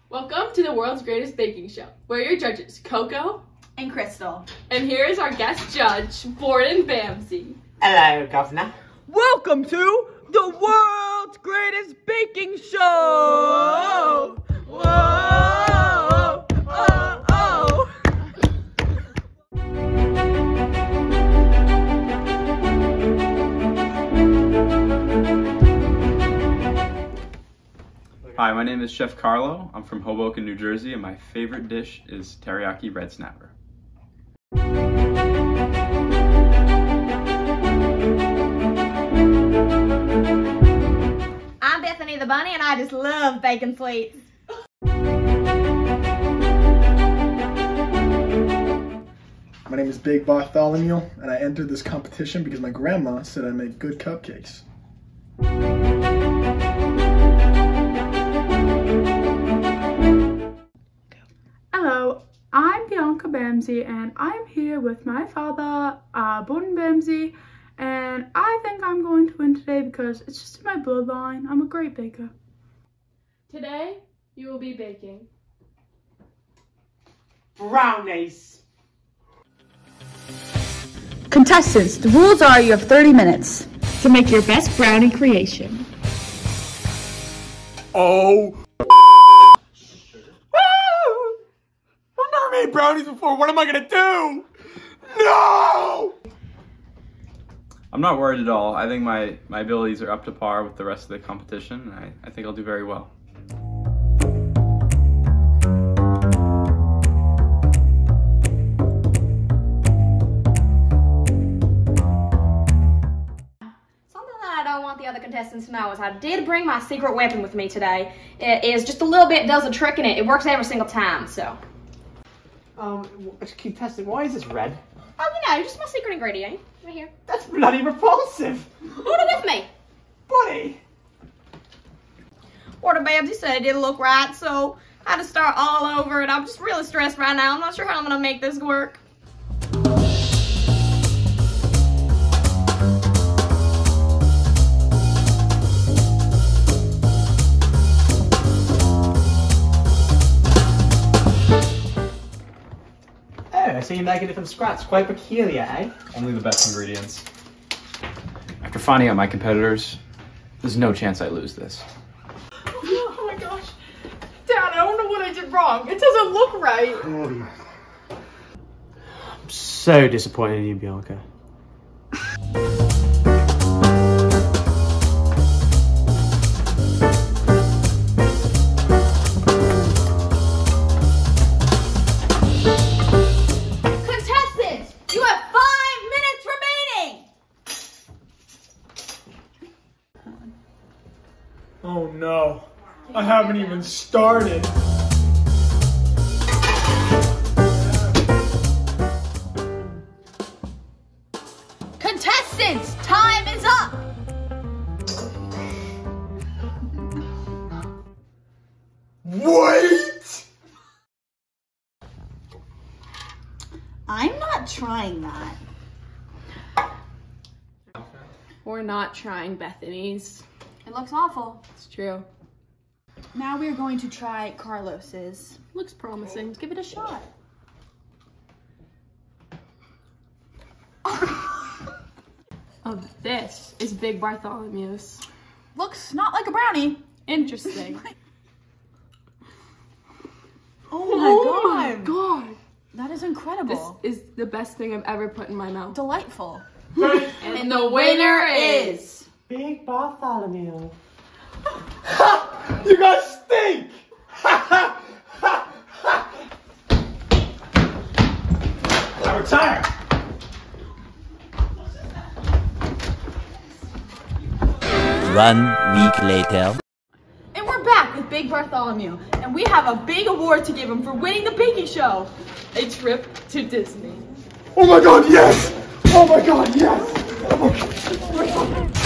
Welcome to the world's greatest baking show. We're your judges, Coco and Crystal. And here is our guest judge, Borden Bamsey. Hello, Governor. Welcome to the world's greatest baking show! Whoa! Oh, oh. Hi, my name is Chef Carlo. I'm from Hoboken, New Jersey, and my favorite dish is teriyaki red snapper. I'm Bethany the Bunny, and I just love baking sweets. My name is Big Bartholomew, and I entered this competition because my grandma said I make good cupcakes. Hello, I'm Bianca Bamsey, and I'm here with my father, Borden Bamsey, and I think I'm going to win today because it's just in my bloodline. I'm a great baker. Today, you will be baking Brownies. Contestants, the rules are you have 30 minutes To make your best brownie creation. Oh! I've never made brownies before. What am I gonna do? No! I'm not worried at all. I think my abilities are up to par with the rest of the competition. I think I'll do very well. I don't want the other contestants to know is I did bring my secret weapon with me today. It is just a little bit, does a trick in it. It works every single time, so. Contestant, why is this red? Oh, you know, just my secret ingredient. Right here. That's bloody repulsive. Order with me. Buddy. Order Babsy said it didn't look right, so I had to start all over, and I'm just really stressed right now. I'm not sure how I'm gonna make this work. So you're making it from scratch. Quite peculiar, eh? Only the best ingredients. After finding out my competitors, there's no chance I lose this. Oh my gosh. Dad, I don't know what I did wrong. It doesn't look right. I'm so disappointed in you, Bianca. Oh no, I haven't even started. Contestants, time is up. Wait! I'm not trying that. We're not trying Bethany's. It looks awful. It's true. Now we're going to try Carlos's. Looks promising. Let's give it a shot. Oh, this is Big Bartholomew's. Looks not like a brownie. Interesting. Oh my god. God. That is incredible. This is the best thing I've ever put in my mouth. Delightful. And the winner is... Big Bartholomew. You guys stink! I retire. One week later. And we're back with Big Bartholomew, and we have a big award to give him for winning the baking show. A trip to Disney. Oh my god, yes! Oh my god, yes! Oh my god.